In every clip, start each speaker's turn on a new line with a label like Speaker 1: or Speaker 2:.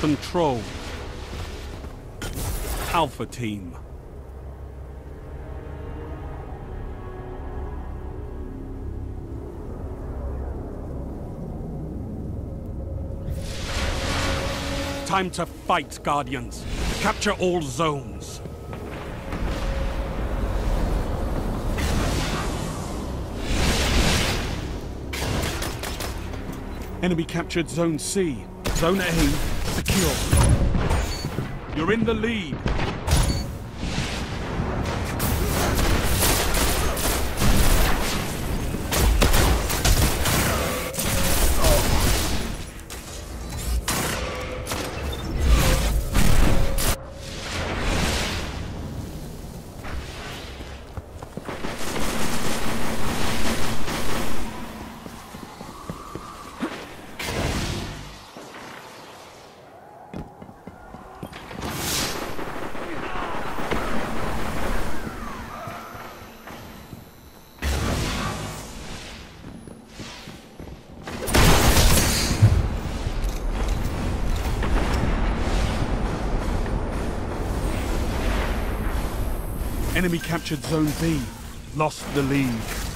Speaker 1: Control. Alpha Team. Time to fight, Guardians. Capture all zones. Enemy captured Zone C. Zone A secure. You're in the lead. Enemy captured Zone B. Lost the lead.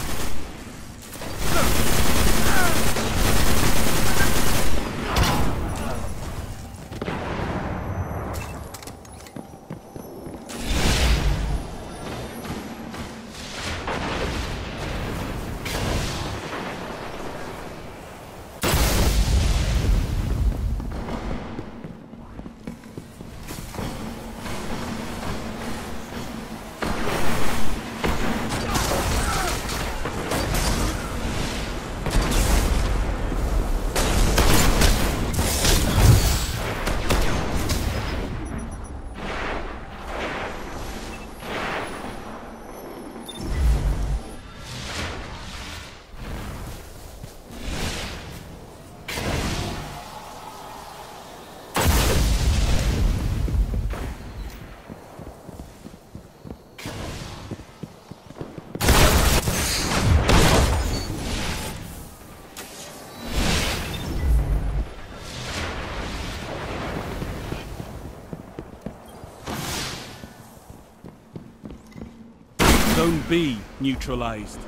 Speaker 1: Zone B neutralized.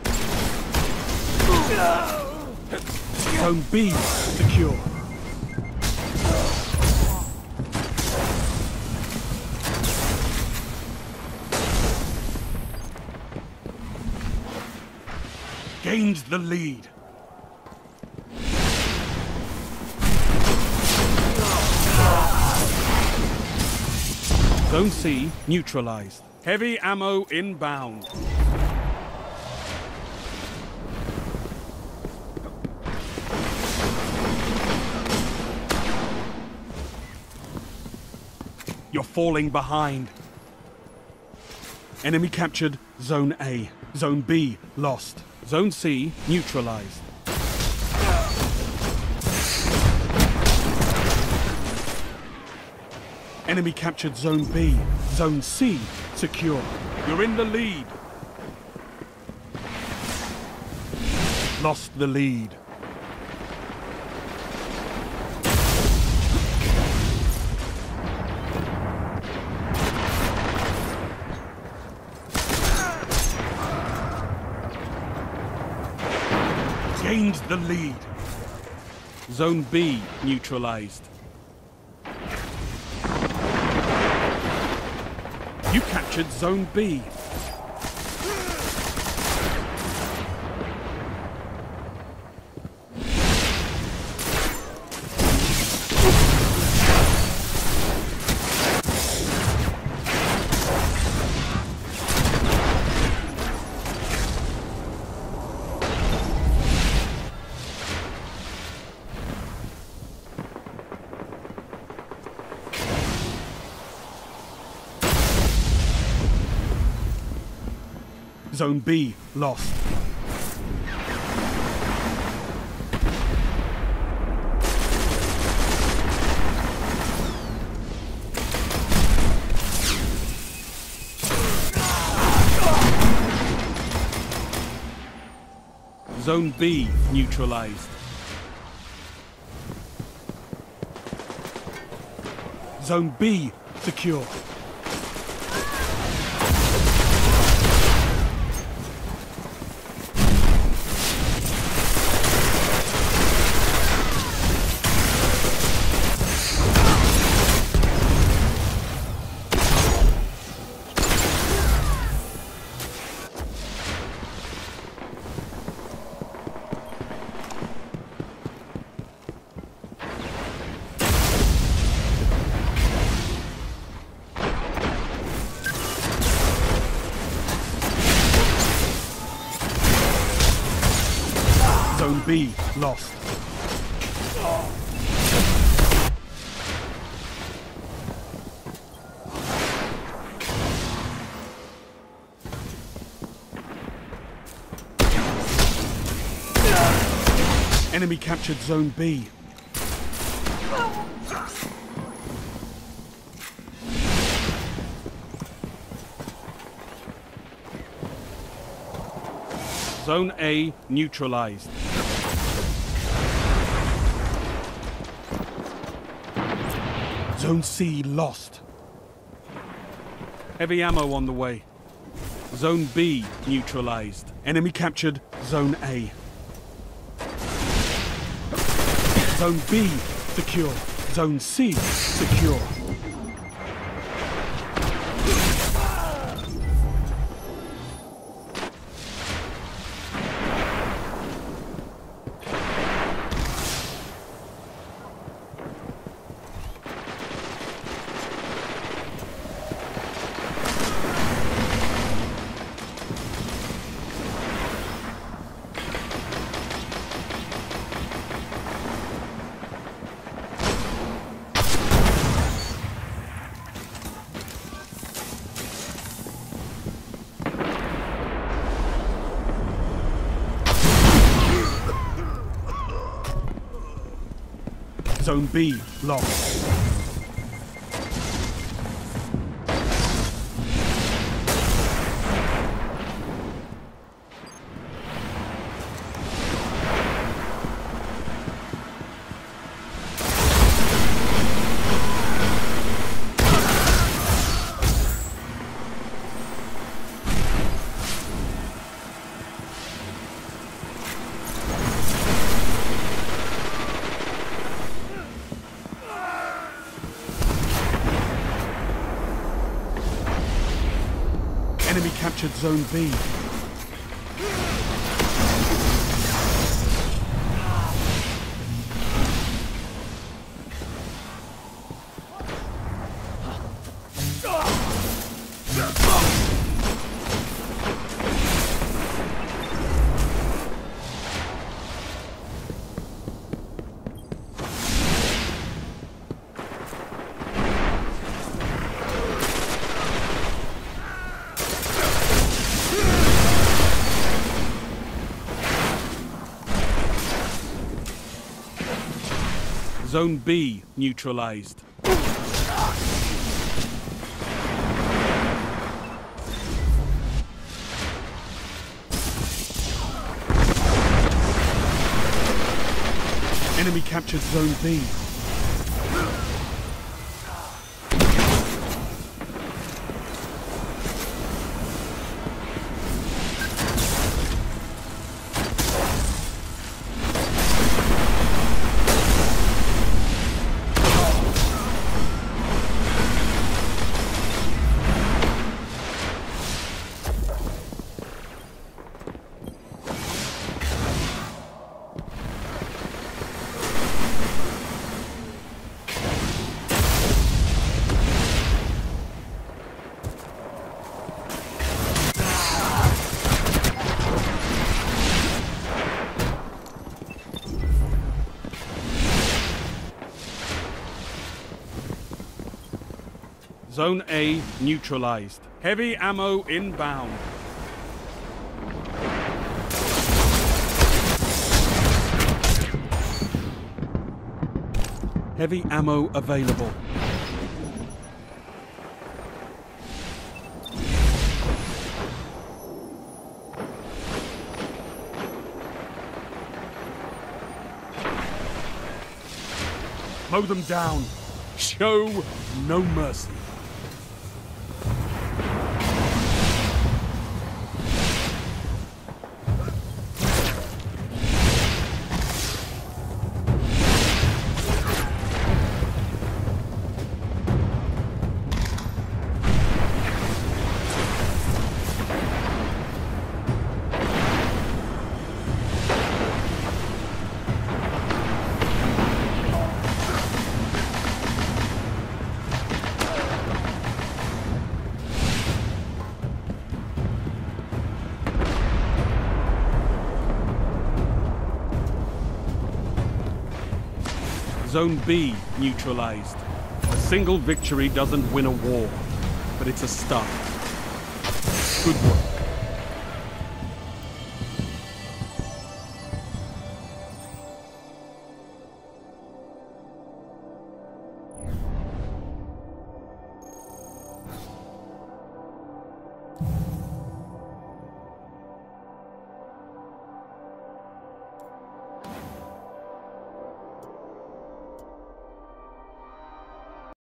Speaker 1: Zone B secure. Gained the lead. Zone C neutralized. Heavy ammo inbound. You're falling behind. Enemy captured Zone A. Zone B lost. Zone C neutralized. Enemy captured Zone B. Zone C secure. You're in the lead. Lost the lead. Gained the lead. Zone B neutralized. You captured Zone B. Zone B lost. Zone B neutralized. Zone B secure. Zone B lost. Enemy captured Zone B. Zone A neutralized. Zone C lost. Heavy ammo on the way. Zone B neutralized. Enemy captured Zone A. Zone B secure. Zone C secure. Zone B lost. Enemy captured Zone B. Zone B neutralized. Enemy captured Zone B. Zone A neutralized. Heavy ammo inbound. Heavy ammo available. Mow them down. Show no mercy. Zone B neutralized. A single victory doesn't win a war, but it's a start. Good work.